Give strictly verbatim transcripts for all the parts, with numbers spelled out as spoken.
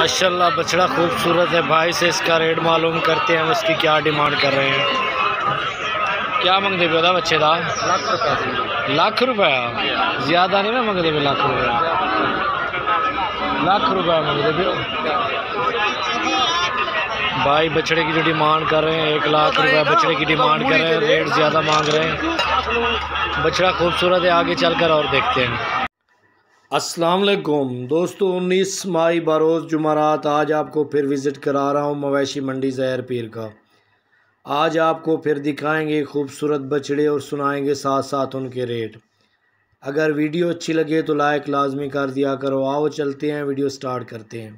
माशाल्लाह बछड़ा खूबसूरत है। भाई से इसका रेट मालूम करते हैं, उसकी क्या डिमांड कर रहे हैं। क्या मंगते पे बच्चे का? लाख रुपये। लाख रुपया ज़्यादा नहीं ना मंगते पे? लाख रुपया लाख रुपया मंगते पे भाई। बछड़े की जो डिमांड कर रहे हैं एक लाख रुपया बछड़े की डिमांड कर रहे हैं, रेट ज़्यादा मांग रहे हैं। बछड़ा खूबसूरत है, आगे चलकर और देखते हैं। अस्सलाम वालेकुम दोस्तों, उन्नीस मई बरोज़ जुमेरात आज आपको फिर विज़िट करा रहा हूँ मवेशी मंडी ज़हर पीर का। आज आपको फिर दिखाएंगे खूबसूरत बछड़े और सुनाएंगे साथ साथ उनके रेट। अगर वीडियो अच्छी लगे तो लाइक लाजमी कर दिया करो। आओ चलते हैं, वीडियो स्टार्ट करते हैं।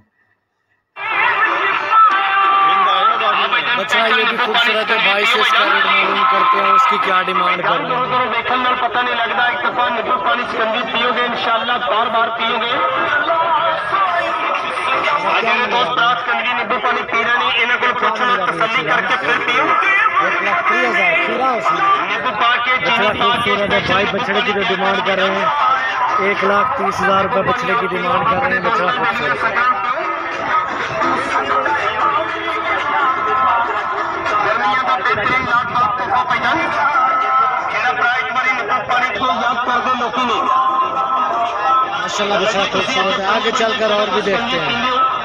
बच्चा ये भी खूबसूरत है। भाई से इसका रेट मालूम करते हैं, उसकी क्या डिमांड कर रहे हैं। देखने पता नहीं लगता, एक दफा नींबू पानी सिकंदी पियोगे इंशाल्लाह बार बार पियोगे। दोस्त रात सिकंदी नींबू पानी पी रहे नहीं, इन्हें को पूछो तसल्ली करके फिर पियो। नींबू पा के खूबसूरत है भाई। बछड़े की जो डिमांड कर रहे हैं एक लाख तीस हज़ार रुपये बछड़े की डिमांड कर रहे हैं। बछड़ा खूबसूरत है। माशाल्लाह बछड़ा खूबसूरत है, आगे चलकर और भी देखते हैं।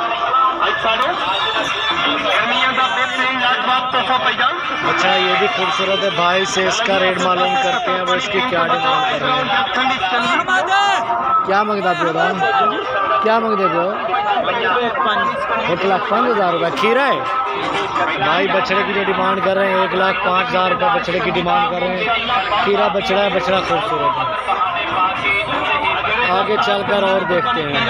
अच्छा ये भी खूबसूरत है। भाई से इसका रेट मालूम करते हैं, वो इसकी क्या डिमांड कर रहे हैं। क्या मंगता पे हो? क्या मंगते पे हो? एक लाख पाँच हज़ार रुपये खीरा है भाई। बछड़े की जो डिमांड कर रहे हैं एक लाख पाँच हज़ार रुपये बछड़े की डिमांड कर रहे हैं। खीरा बछड़ा है, बछड़ा खूबसूरत है। आगे चलकर और देखते हैं।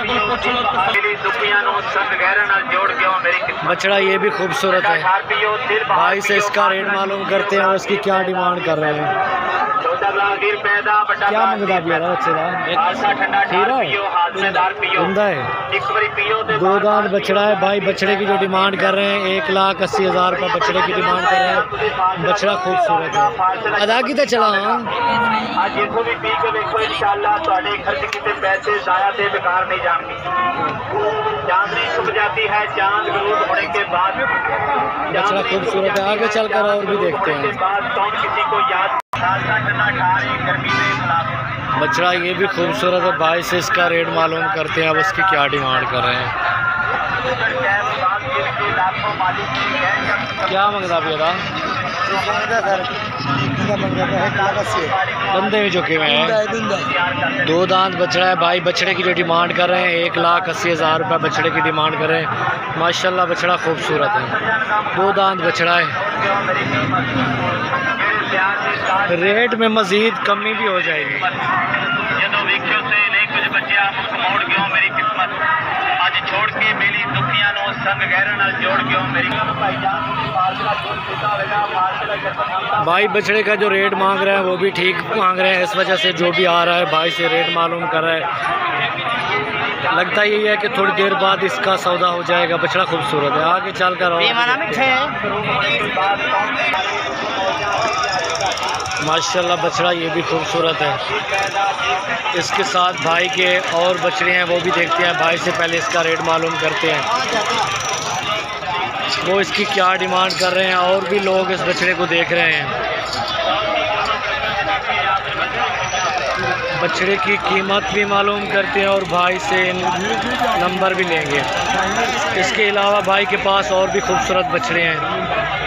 बछड़ा ये भी खूबसूरत है। भाई से इसका रेट मालूम करते हैं और इसकी क्या डिमांड कर रहे हैं। क्या मंगता भी है बच्चे का? खीरा है, दो दांत बछड़ा है भाई। बछड़े की जो डिमांड कर रहे हैं एक लाख अस्सी हज़ार रुपये बछड़े की डिमांड कर रहे हैं। बछड़ा खूबसूरत है। अदा की तो चला पैसे जाया से बेकार नहीं जाएंगे। चांदनी छुप जाती है चांद गरूब होने के बाद। बछड़ा खूबसूरत है, आगे चलकर और भी देखते हैं। किसी को याद गर्मी में बछड़ा ये भी खूबसूरत है। भाई से इसका रेट मालूम करते हैं, अब उसकी क्या डिमांड कर रहे हैं। क्या मंगता भी था? बंदे भी चुके हुए हैं। दो दांत बछड़ा है भाई। बछड़े की जो डिमांड कर रहे हैं एक लाख अस्सी हज़ार रुपये बछड़े की डिमांड कर रहे हैं। माशाल्लाह बछड़ा खूबसूरत है, दो दांत बछड़ा है। रेट में मज़ीद कमी भी हो जाएगी। छोड़ के मेरी दुखियां नो संग गहरे नाल जोड़ के मेरी भाई। बछड़े का जो रेट मांग रहे हैं वो भी ठीक मांग रहे हैं, इस वजह से जो भी आ रहा है भाई से रेट मालूम कर रहा है। लगता यही है कि थोड़ी देर बाद इसका सौदा हो जाएगा। बछड़ा खूबसूरत है, आगे चल कर माशाल्लाह बछड़ा ये भी खूबसूरत है। इसके साथ भाई के और बछड़े हैं, वो भी देखते हैं। भाई से पहले इसका रेट मालूम करते हैं, वो इसकी क्या डिमांड कर रहे हैं। और भी लोग इस बछड़े को देख रहे हैं। बछड़े की कीमत भी मालूम करते हैं और भाई से नंबर भी लेंगे। इसके अलावा भाई के पास और भी खूबसूरत बछड़े हैं,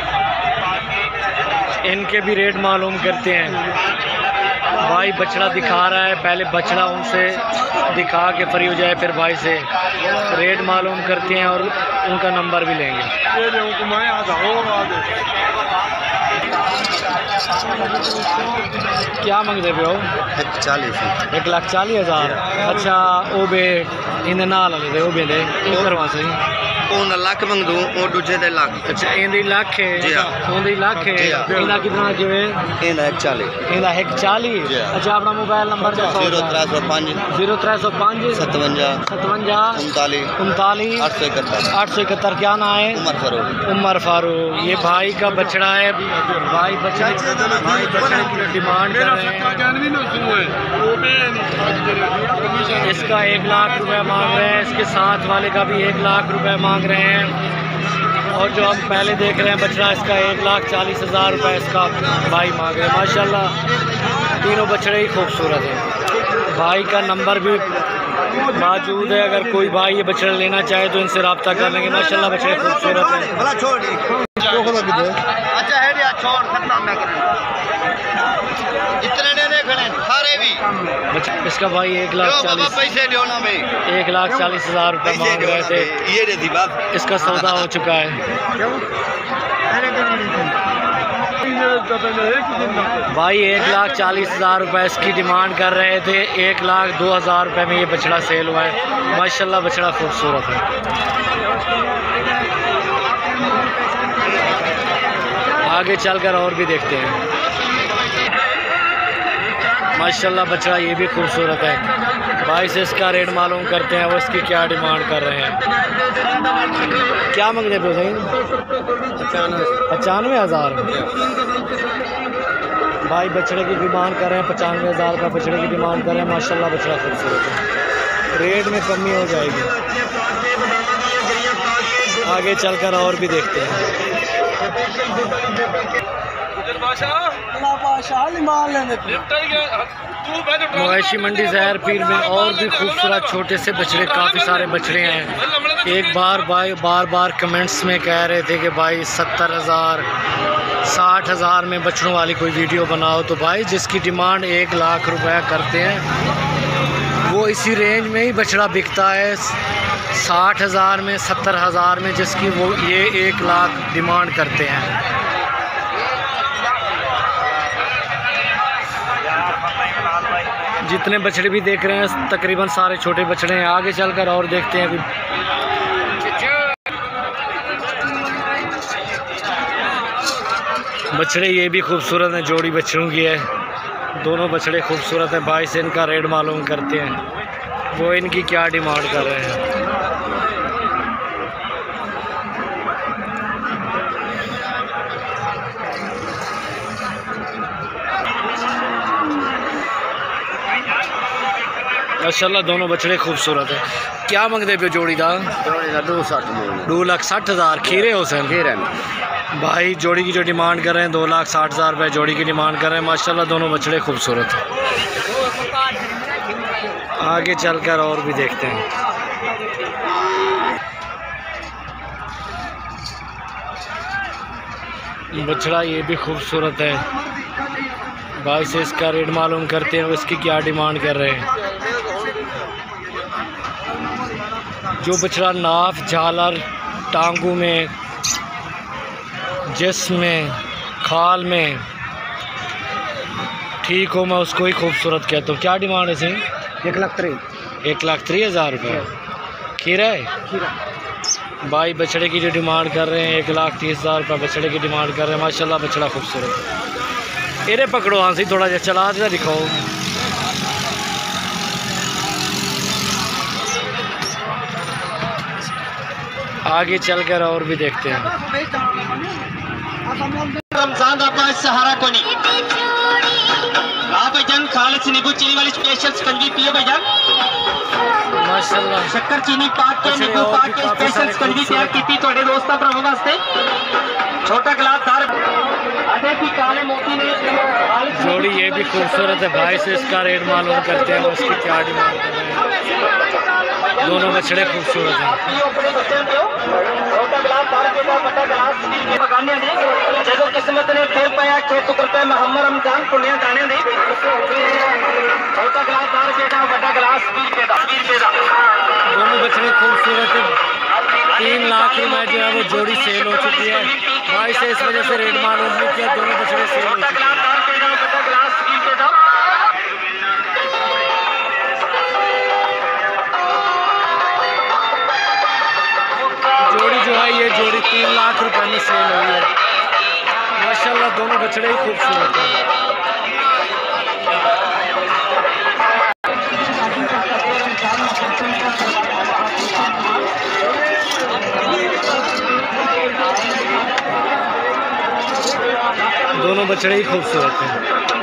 इनके भी रेट मालूम करते हैं। भाई बछड़ा दिखा रहा है, पहले बछड़ा उनसे दिखा के फ्री हो जाए, फिर भाई से रेट मालूम करते हैं और उनका नंबर भी लेंगे। क्या मंगते पे हो? एक चालीस एक लाख चालीस हज़ार। अच्छा वो बे इन नाल दे वो बे दे करवा सही ओन लाख मंग दूं ओ दूजे दे लाख। अच्छा इंदी लाख है जी हां ओंदी लाख है इंदा कितना किवे इंदा एक चालीस इंदा एक चालीस। अच्छा अपना मोबाइल नंबर दसो जीरो त्रै सौ पाँच जीरो त्रै सौ पाँच सतवंजा सतवंजा उनतालीस उनतालीस आठ सौ इकहत्तर आठ सौ इकहत्तर। क्या नाम है? उमर फारूक। उमर फारूक। ये भाई का बछड़ा है। भाई बछड़े भाई बछड़े की डिमांड कर रहे हैं। इसका एक लाख रुपए मांग रहे हैं। इसके साथ वाले का भी एक लाख रुपए मांग रहे हैं। और जो हम पहले देख रहे हैं बछड़ा इसका एक लाख चालीस हज़ार रुपये इसका भाई मांग रहे हैं। माशाल्लाह तीनों बछड़े ही खूबसूरत हैं। भाई का नंबर भी मौजूद है। अगर कोई भाई ये बछड़ा लेना चाहे तो इनसे रब्ता कर लेंगे। माशाल्लाह बछड़े खूबसूरत हैं। अच्छा है या छोड़ खत्म ना करें इतने देने खड़े सारे भी। इसका भाई एक लाख चालीस पैसे लो ना भाई एक लाख चालीस हज़ार रुपये मांग रहे थे। ये रे बात इसका सौदा हो चुका है। भाई एक लाख चालीस हज़ार रुपये इसकी डिमांड कर रहे थे। एक लाख दो हज़ार रुपये में ये बछड़ा सेल हुआ है। माशाल्लाह बछड़ा खूबसूरत है। आगे चलकर और भी देखते हैं। माशाल्लाह बछड़ा ये भी खूबसूरत है। भाई से इसका रेट मालूम करते हैं वो इसकी क्या डिमांड कर रहे हैं। क्या मांगते पे सही? पचानवे हज़ार। भाई बछड़े की डिमांड कर रहे हैं पचानवे हज़ार का बछड़े की डिमांड कर रहे हैं। माशाल्लाह बछड़ा खूबसूरत है। रेट में कमी हो जाएगी। आगे चलकर और भी देखते हैं। मवेशी मंडी जहर पीर में और भी खूबसूरत छोटे से बछड़े काफ़ी सारे बछड़े हैं। एक बार भाई बार बार कमेंट्स में कह रहे थे कि भाई सत्तर हज़ार साठ हज़ार में बछड़ों वाली कोई वीडियो बनाओ। तो भाई जिसकी डिमांड एक लाख रुपया करते हैं वो इसी रेंज में ही बछड़ा बिकता है। साठ हज़ार में सत्तर हज़ार में जिसकी वो ये एक लाख डिमांड करते हैं। जितने बछड़े भी देख रहे हैं तकरीबन सारे छोटे बछड़े हैं। आगे चलकर और देखते हैं अभी। बछड़े ये भी खूबसूरत हैं। जोड़ी बछड़ों की है। दोनों बछड़े खूबसूरत हैं। भाई से इनका रेट मालूम करते हैं वो इनकी क्या डिमांड कर रहे हैं। माशाल्लाह दोनों बछड़े खूबसूरत है। क्या मंगते पे जोड़ी दा? दो साठ दो लाख साठ हज़ार। खीरे हुसैन खीरे भाई जोड़ी की जो डिमांड कर रहे हैं दो लाख साठ हज़ार रुपये जोड़ी की डिमांड कर रहे हैं। माशाल्लाह दोनों बछड़े खूबसूरत हैं। आगे चलकर और भी देखते हैं। बछड़ा ये भी खूबसूरत है। भाई से इसका रेट मालूम करते हैं इसकी क्या डिमांड कर रहे हैं। जो बछड़ा नाफ झालर टांगों में जिस्म में खाल में ठीक हो मैं उसको ही खूबसूरत कहता हूँ। क्या डिमांड है सही? एक लाख त्री एक लाख तीस हज़ार रुपये। खीरा है खीरा। भाई बछड़े की जो डिमांड कर रहे हैं एक लाख तीस हज़ार रुपये बछड़े की डिमांड कर रहे हैं। माशाल्लाह बछड़ा खूबसूरत है। इन्हें पकड़ो हाँ सी थोड़ा जहा चला दे दिखाओ। आगे चलकर और भी देखते हैं। रमजान का सहारा को नहीं आप भाईजान खालिद नींबू चीनी वाली स्पेशल शिकंजी पिए भाईजान। माशाल्लाह शक्कर चीनी पाक के नींबू पाक के स्पेशल शिकंजी तैयार की थोड़े दोस्तों भरावां वास्ते। छोटा गिलास दार अदे की काले मोती ने जोड़ी ये भी खूबसूरत है। भाई से इसका रेट मालूम करते हैं उसकी क्या डिमांड कर रहे हैं। दोनों बछड़े खूबसूरत हैं। जो किस्मत ने फिर पाया खेत रुपये मोहम्मद रमजान पुण्य दाने दी छोटा गिलास दार रुपये का बड़ा गिलास बीस रुपये का बीस रुपये का। दोनों बछड़े खूबसूरत है। तीन लाख रुपये जो है वो जोड़ी सेल हो चुकी है। भाई से इस वजह से रेट मालूम नहीं किया। दोनों बछड़े सेल हो चुके हैं। जोड़ी ये जोड़ी तीन लाख रुपए में सेल हुई है। माशाल्लाह दोनों बछड़े ही खूबसूरत हैं। दोनों बछड़े ही खूबसूरत हैं।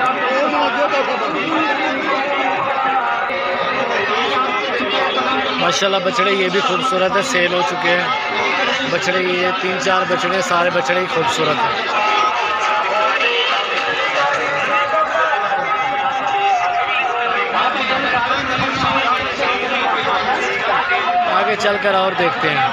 माशाल्लाह बछड़े ये भी खूबसूरत है, सेल हो चुके हैं बछड़े। ये तीन चार बछड़े, सारे बछड़े ही खूबसूरत हैं। आगे चलकर और देखते हैं।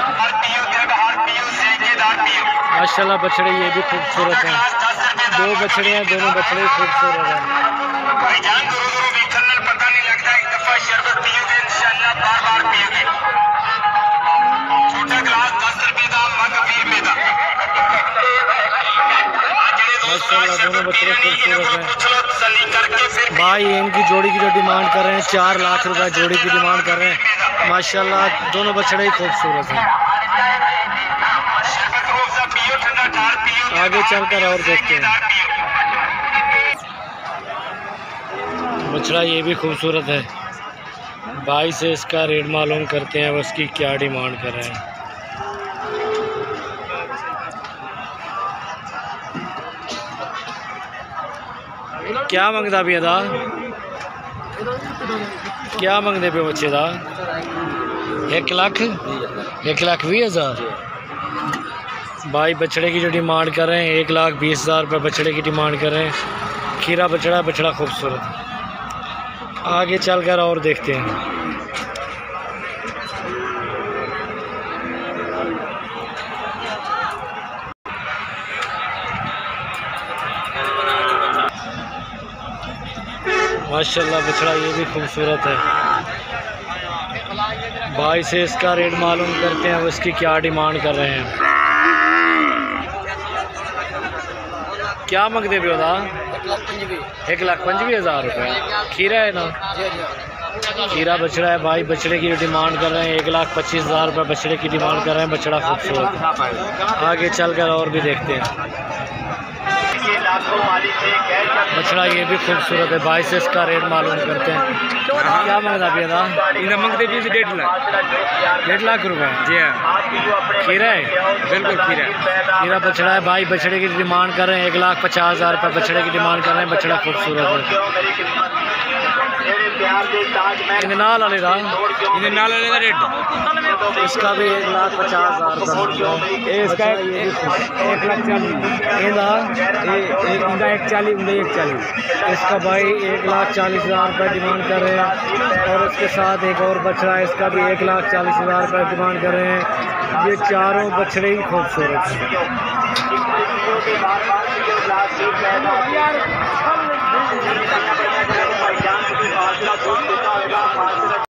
माशाल्लाह बछड़े ये भी खूबसूरत हैं। दो बछड़े हैं, दोनों बछड़े ही खूबसूरत हैं। माशाल्लाह दोनों बछड़े खूबसूरत हैं। भाई इनकी जोड़ी की जो डिमांड कर रहे हैं चार लाख रुपए जोड़ी की डिमांड कर रहे हैं। माशाल्लाह दोनों बछड़े ही खूबसूरत हैं। आगे चलकर और देखते हैं। बछड़ा ये भी खूबसूरत है। भाई से इसका रेट मालूम करते हैं, उसकी क्या डिमांड कर रहे हैं। क्या मंगदा भी अदा, क्या मंगदे पे बच्चे दा? एक लाख एक लाख बीस हज़ार। भाई बछड़े की जो डिमांड कर रहे हैं एक लाख बीस हज़ार रुपये बछड़े की डिमांड कर रहे हैं। खीरा बछड़ा, बछड़ा खूबसूरत। आगे चलकर और देखते हैं। माशाल्लाह बछड़ा ये भी खूबसूरत है। भाई से इसका रेट मालूम करते हैं, उसकी क्या डिमांड कर रहे हैं। क्या मंगते पे होता? एक लाख पंजवी हज़ार रुपये। खीरा है ना? खीरा बछड़ा है। भाई बछड़े की डिमांड कर रहे हैं एक लाख पच्चीस हज़ार रुपये बछड़े की डिमांड कर रहे हैं। बछड़ा खूबसूरत है। आगे चलकर और भी देखते हैं। बछड़ा ये भी खूबसूरत है। भाई से इसका रेट मालूम करते हैं। क्या मंगता भी था? इधर मंगते भी डेढ़ लाख डेढ़ लाख रुपए। जी हाँ, खीरा है? बिल्कुल खीरा खीरा बछड़ा है। भाई बछड़े की डिमांड कर रहे हैं एक लाख पचास हज़ार रुपये बछड़े की डिमांड कर रहे हैं। बछड़ा खूबसूरत है। इन्हें नाल वाले का इधर नाल वाले का रेट इसका भी एक लाख पचास हज़ार रुपये। इसका एक लाख चालीस इनका एक चालीस एक चालीस इसका भाई एक लाख चालीस हज़ार रुपये डिमांड कर रहे हैं। और उसके साथ एक और बछड़ा है, इसका भी एक लाख चालीस हज़ार रुपये डिमांड कर रहे हैं। ये चारों बछड़े ही खूबसूरत हैं।